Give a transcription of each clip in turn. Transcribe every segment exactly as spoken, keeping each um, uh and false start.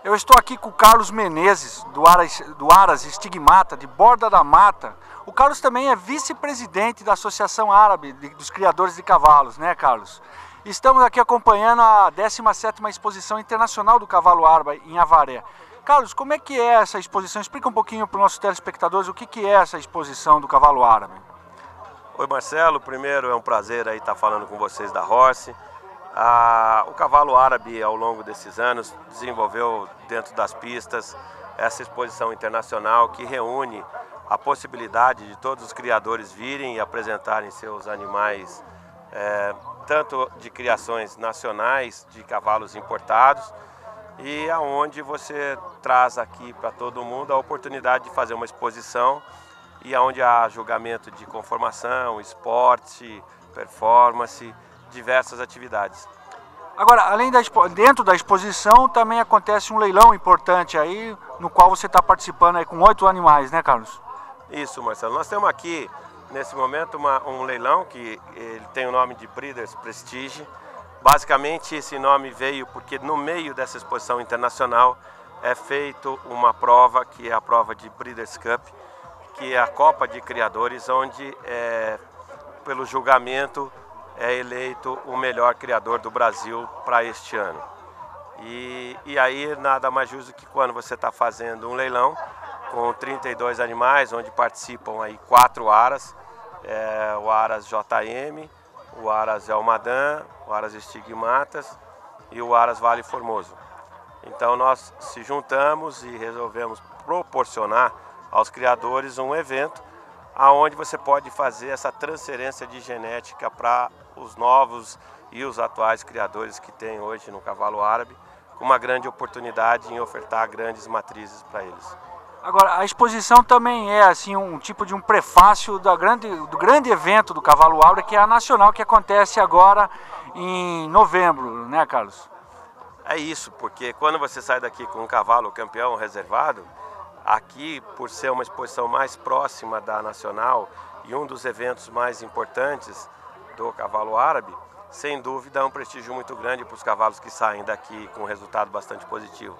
Eu estou aqui com o Carlos Menezes, do Aras, do Aras Estigmata, de Borda da Mata. O Carlos também é vice-presidente da Associação Árabe dos Criadores de Cavalos, né, Carlos? Estamos aqui acompanhando a décima sétima Exposição Internacional do Cavalo Árabe em Avaré. Carlos, como é que é essa exposição? Explica um pouquinho para os nossos telespectadores o que, que é essa exposição do Cavalo Árabe. Oi, Marcelo. Primeiro, é um prazer aí estar falando com vocês da Horse. Ah, o cavalo árabe, ao longo desses anos, desenvolveu dentro das pistas essa exposição internacional que reúne a possibilidade de todos os criadores virem e apresentarem seus animais, é, tanto de criações nacionais, de cavalos importados, e aonde você traz aqui para todo mundo a oportunidade de fazer uma exposição e aonde há julgamento de conformação, esporte, performance, diversas atividades. Agora, além da dentro da exposição, também acontece um leilão importante aí, no qual você está participando aí com oito animais, né, Carlos? Isso, Marcelo. Nós temos aqui, nesse momento, uma, um leilão que ele tem o nome de Breeders Prestige. Basicamente, esse nome veio porque no meio dessa exposição internacional é feito uma prova, que é a prova de Breeders' Cup, que é a Copa de Criadores, onde, é, pelo julgamento, é eleito o melhor criador do Brasil para este ano. E, e aí nada mais justo que quando você está fazendo um leilão com trinta e dois animais, onde participam aí quatro aras, é, o Aras J M, o Aras Elmadan, o Aras Estigmatas e o Aras Vale Formoso. Então nós se juntamos e resolvemos proporcionar aos criadores um evento aonde você pode fazer essa transferência de genética para os novos e os atuais criadores que tem hoje no cavalo árabe, com uma grande oportunidade em ofertar grandes matrizes para eles. Agora, a exposição também é assim um tipo de um prefácio da grande, do grande evento do cavalo árabe, que é a nacional, que acontece agora em novembro, né, Carlos? É isso, porque quando você sai daqui com um cavalo campeão reservado, aqui, por ser uma exposição mais próxima da nacional e um dos eventos mais importantes do cavalo árabe, sem dúvida é um prestígio muito grande para os cavalos que saem daqui com um resultado bastante positivo.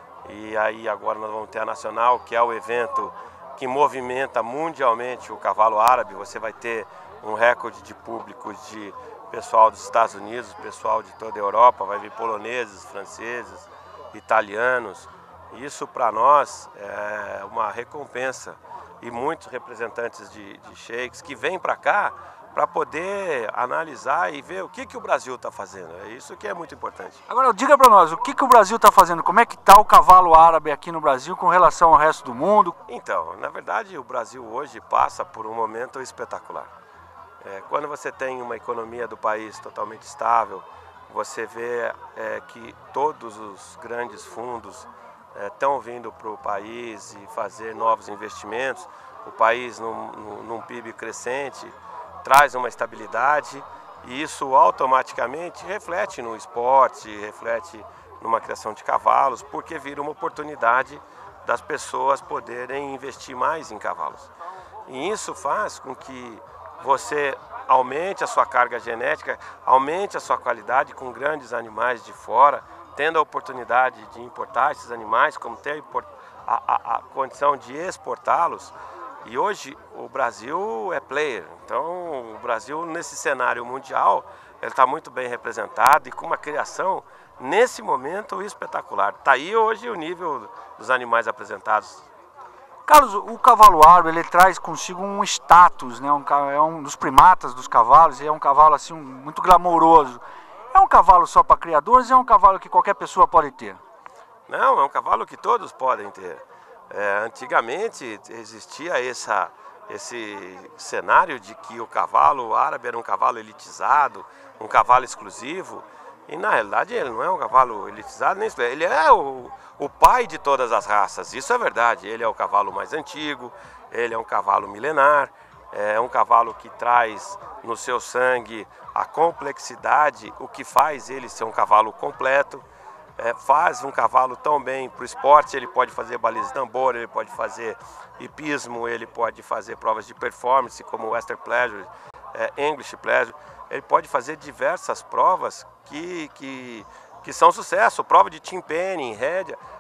E aí agora nós vamos ter a nacional, que é o evento que movimenta mundialmente o cavalo árabe. Você vai ter um recorde de público de pessoal dos Estados Unidos, pessoal de toda a Europa, vai vir poloneses, franceses, italianos. Isso para nós é uma recompensa, e muitos representantes de, de sheiks que vêm para cá para poder analisar e ver o que, que o Brasil está fazendo. É isso que é muito importante. Agora diga para nós, o que, que o Brasil está fazendo? Como é que está o cavalo árabe aqui no Brasil com relação ao resto do mundo? Então, na verdade, o Brasil hoje passa por um momento espetacular. É, quando você tem uma economia do país totalmente estável, você vê é, que todos os grandes fundos estão vindo para o país e fazer novos investimentos. O país, num, num P I B crescente, traz uma estabilidade, e isso automaticamente reflete no esporte, reflete numa criação de cavalos, porque vira uma oportunidade das pessoas poderem investir mais em cavalos. E isso faz com que você aumente a sua carga genética, aumente a sua qualidade com grandes animais de fora, tendo a oportunidade de importar esses animais, como ter a, a, a condição de exportá-los. E hoje o Brasil é player, então o Brasil nesse cenário mundial ele está muito bem representado e com uma criação nesse momento espetacular. Está aí hoje o nível dos animais apresentados. Carlos, o cavalo árabe ele traz consigo um status, né? Um, é um dos primatas dos cavalos, e é um cavalo assim um, muito glamouroso. É um cavalo só para criadores ou é um cavalo que qualquer pessoa pode ter? Não, é um cavalo que todos podem ter. É, antigamente existia essa, esse cenário de que o cavalo árabe era um cavalo elitizado, um cavalo exclusivo, e na realidade ele não é um cavalo elitizado, nem ele é o, o pai de todas as raças, isso é verdade. Ele é o cavalo mais antigo, ele é um cavalo milenar, é um cavalo que traz no seu sangue a complexidade, o que faz ele ser um cavalo completo. É, faz um cavalo tão bem para o esporte, ele pode fazer baliza de tambor, ele pode fazer hipismo, ele pode fazer provas de performance como Western Pleasure, é, English Pleasure, ele pode fazer diversas provas que, que, que são sucesso, prova de team penning, rédea.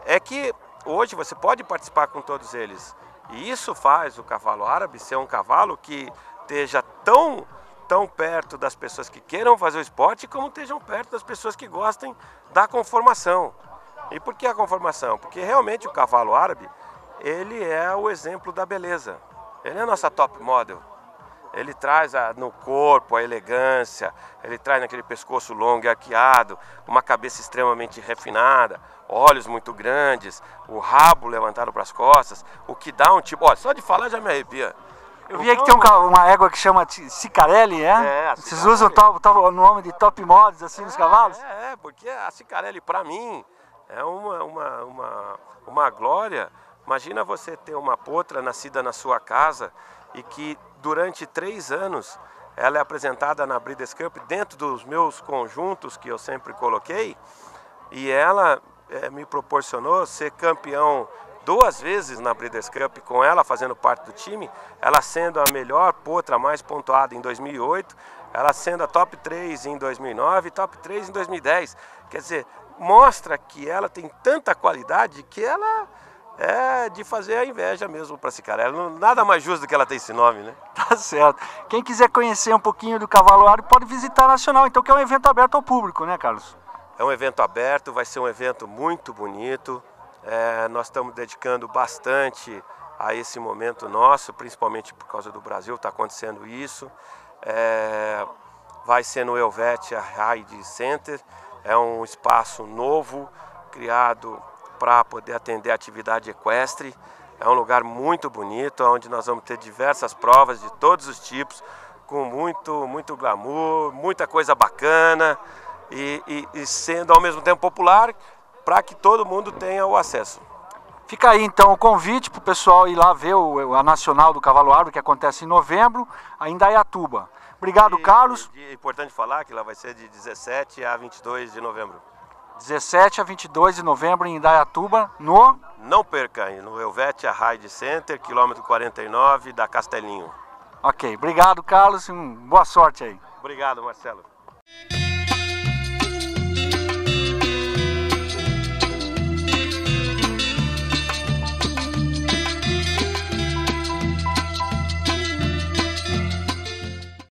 é que hoje você pode participar com todos eles. E isso faz o cavalo árabe ser um cavalo que esteja tão, tão perto das pessoas que queiram fazer o esporte, como estejam perto das pessoas que gostem da conformação. E por que a conformação? Porque realmente o cavalo árabe, ele é o exemplo da beleza. Ele é a nossa top model. Ele traz a, no corpo a elegância, ele traz naquele pescoço longo e arqueado, uma cabeça extremamente refinada, olhos muito grandes, o rabo levantado para as costas, o que dá um tipo... Olha, só de falar já me arrepia. Eu vi então, que tem um, uma égua que chama Cicarelli, é? É, Vocês usam o, top, top, o nome de top models assim nos é, cavalos? É, é, porque a Cicarelli, para mim, é uma, uma, uma, uma glória. Imagina você ter uma potra nascida na sua casa e que durante três anos ela é apresentada na Breeders' Cup dentro dos meus conjuntos que eu sempre coloquei, e ela é, me proporcionou ser campeão duas vezes na Breeders' Cup, com ela fazendo parte do time, ela sendo a melhor potra mais pontuada em dois mil e oito, ela sendo a top três em dois mil e nove e top três em dois mil e dez. Quer dizer, mostra que ela tem tanta qualidade que ela é de fazer a inveja mesmo para Cicarelli. Nada mais justo do que ela ter esse nome, né? Tá certo. Quem quiser conhecer um pouquinho do cavalo árabe pode visitar a Nacional, então, que é um evento aberto ao público, né, Carlos? É um evento aberto, vai ser um evento muito bonito. É, nós estamos dedicando bastante a esse momento nosso, principalmente por causa do Brasil, está acontecendo isso. É, vai ser no Helvetia Ride Center, é um espaço novo, criado para poder atender a atividade equestre. É um lugar muito bonito, onde nós vamos ter diversas provas de todos os tipos, com muito, muito glamour, muita coisa bacana e, e, e sendo ao mesmo tempo popular, para que todo mundo tenha o acesso. Fica aí então o convite para o pessoal ir lá ver o, a Nacional do Cavalo Árabe, que acontece em novembro, em Indaiatuba. Obrigado, e, Carlos. É importante falar que ela vai ser de dezessete a vinte e dois de novembro. dezessete a vinte e dois de novembro em Indaiatuba, no... Não perca, no Helvetia Ride Center, quilômetro quarenta e nove da Castelinho. Ok, obrigado, Carlos, e um, boa sorte aí. Obrigado, Marcelo.